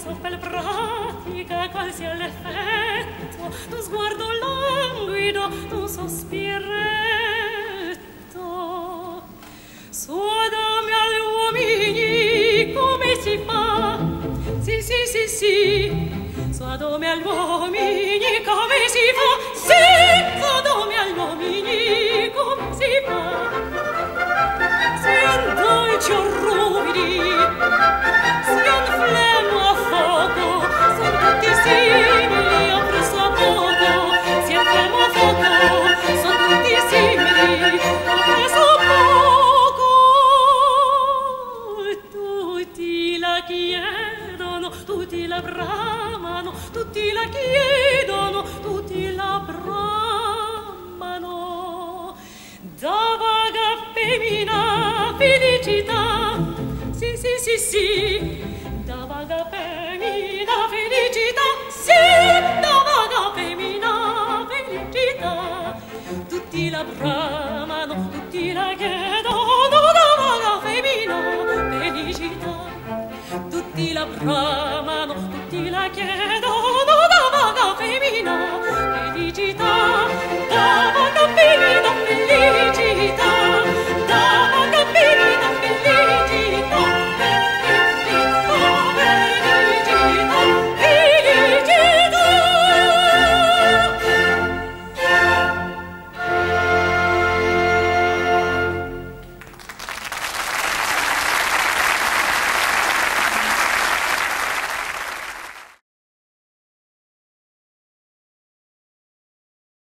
so per pratica qual sia l'effetto d'un sguardo languido, d'un sospiretto. Sodami agli uomini come si fa? Sì, sì, sì, sì. Sodami agli uomini come si fa? Sì, sodami agli uomini come si fa? Sian dolci o ruvidi, sian flemmo a fuoco, son tutti simili a presso a poco. Sian flemmo a fuoco, son tutti simili a presso a poco. Tutti la chiedono, tutti la bramano, tutti la chiedono, tutti la bramano. Da vaga femmina felicità, sì, sì, sì, sì, da vaga femmina felicità, sì, da vaga femmina felicità. Tutti la bramano, tutti la chiedono, da vaga femmina felicità. Tutti la bramano, tutti la chiedono,